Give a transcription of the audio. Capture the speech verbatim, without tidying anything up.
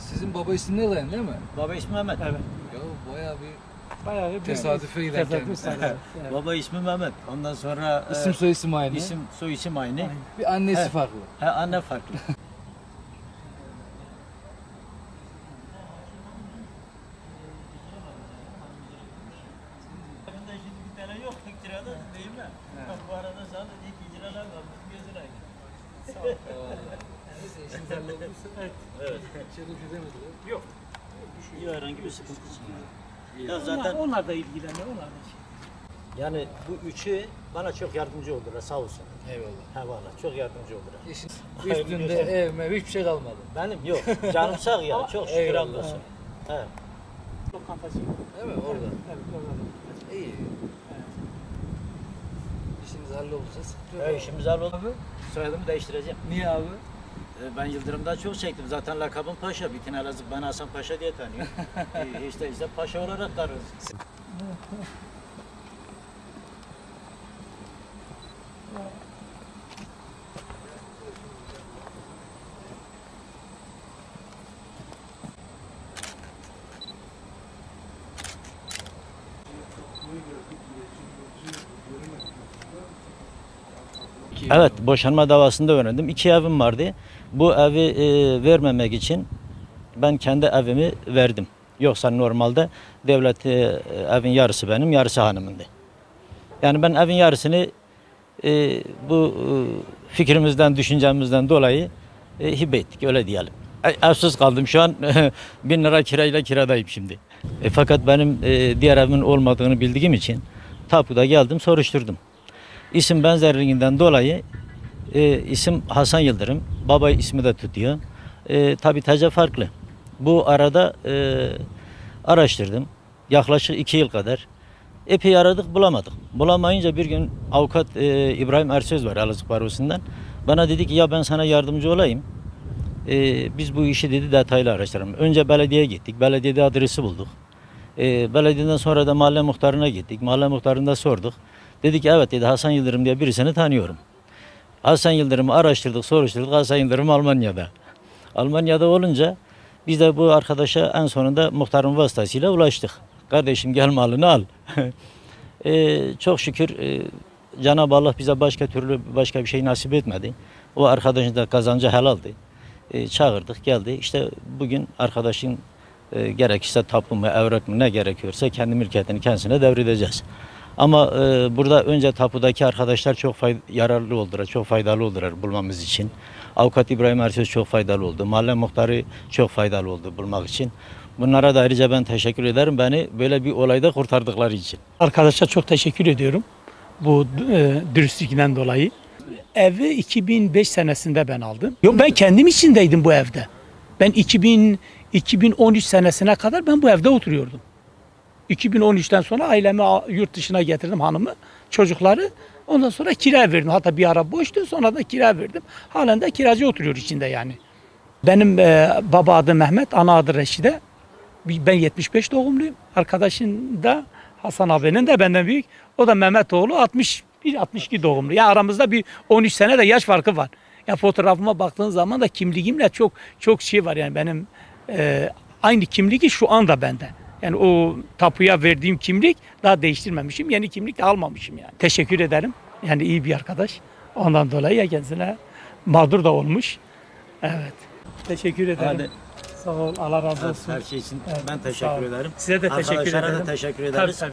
Sizin baba ismi ne dayın değil mi? Baba ismi Mehmet. Evet. Ya bayağı bir Bayağı bir tesadüfe giden kendisi. evet. Baba ismi Mehmet. Ondan sonra İsim e, soy isim aynı. isim soy isim aynı. Aynı. Bir annesi Evet. farklı. He, anne farklı. Bu arada sana ilk icralar var. Gözüne. Neyse işiniz hallolduysa. Evet. Evet. Şeref edemediler. Yok. İyi herhangi bir sıkıntı çıkmıyor. Ya Zaten zaten onlar, onlar da ilgileniyor. Onlar da şey. yani bu üçü bana çok yardımcı oldular sağ olsun. Eyvallah. He valla çok yardımcı oldular. İşin Hayırlı üstünde görüşürüz. ev mev hiçbir şey kalmadı. Benim yok. Canım sağ ya. Çok şükür Eyvallah. hamdolsun. Evet. Lokantası. Değil mi? Orada. Evet, orada. İyi. İşiniz hallolduysa sıkıntı yok. Evet, işimiz halloldu. Abi. Soyadımı değiştireceğim. Niye abi? Ee, Ben Yıldırım'dan çok çektim. Zaten lakabım Paşa. Bütün Elazığ bana Hasan Paşa diye tanıyor. ee, işte işte Paşa olarak tanıyoruz. Evet, boşanma davasında öğrendim. İki evim vardı. Bu evi e, vermemek için ben kendi evimi verdim. Yoksa normalde devlet e, evin yarısı benim, yarısı hanımındı. Yani ben evin yarısını e, bu e, fikrimizden, düşüncemizden dolayı e, hibe ettik, öyle diyelim. E, evsiz kaldım şu an. Bin lira kirayla kiradayım şimdi. E, fakat benim e, diğer evimin olmadığını bildiğim için tapuda geldim, soruşturdum. İsim benzerliğinden dolayı e, isim Hasan Yıldırım, baba ismi de tutuyor. E, tabii T C farklı. Bu arada e, araştırdım. Yaklaşık iki yıl kadar. Epey aradık, bulamadık. Bulamayınca bir gün avukat e, İbrahim Ersöz var Elazığ Barosu'ndan. Bana dedi ki ya ben sana yardımcı olayım. E, biz bu işi dedi detaylı araştıralım. Önce belediyeye gittik. Belediyede adresi bulduk. E, belediyeden sonra da mahalle muhtarına gittik. Mahalle muhtarında sorduk. Dedi ki evet dedi Hasan Yıldırım diye birisini tanıyorum. Hasan Yıldırım'ı araştırdık, soruşturduk. Hasan Yıldırım Almanya'da. Almanya'da olunca biz de bu arkadaşa en sonunda muhtarın vasıtasıyla ulaştık. Kardeşim gel malını al. ee, çok şükür e, Cenab-ı Allah bize başka türlü başka bir şey nasip etmedi. O arkadaşın da kazancı helaldi. E, çağırdık geldi. İşte bugün arkadaşın e, gerekirse tapu mu, evrak mı ne gerekiyorsa kendi mülkiyetini kendisine devredeceğiz. Ama e, burada önce tapudaki arkadaşlar çok yararlı oldular, çok faydalı oldular bulmamız için. Avukat İbrahim Ersöz çok faydalı oldu. Mahalle muhtarı çok faydalı oldu bulmak için. Bunlara da ayrıca ben teşekkür ederim. Beni böyle bir olayda kurtardıkları için. Arkadaşa çok teşekkür ediyorum. Bu e, dürüstlükten dolayı. Evi iki bin beş senesinde ben aldım. Yok ben kendim içindeydim bu evde. Ben iki bin, iki bin on üç senesine kadar ben bu evde oturuyordum. iki bin on üçten sonra ailemi yurt dışına getirdim hanımı, çocukları. Ondan sonra kira verdim. Hatta bir ara boştu sonra da kira verdim. Halen de kiracı oturuyor içinde yani. Benim e, baba adı Mehmet, ana adı Reşide. Ben yetmiş beş doğumluyum. Arkadaşın da Hasan abinin de benden büyük. O da Mehmetoğlu altmış bir altmış iki doğumlu. Yani aramızda bir on üç sene de yaş farkı var. Yani fotoğrafıma baktığın zaman da kimliğimle çok çok şey var yani benim e, aynı kimliği şu anda bende. Yani o tapuya verdiğim kimlik daha değiştirmemişim. Yeni kimlik de almamışım yani. Teşekkür ederim. Yani iyi bir arkadaş. Ondan dolayı ya kendisine mağdur da olmuş. Evet. Teşekkür ederim. Hadi. Sağ ol. Allah razı olsun. Her şey için Evet, ben sağ teşekkür ol. ederim. Size de teşekkür Arkadaşlara ederim. da teşekkür Tabii, ederiz. tabii.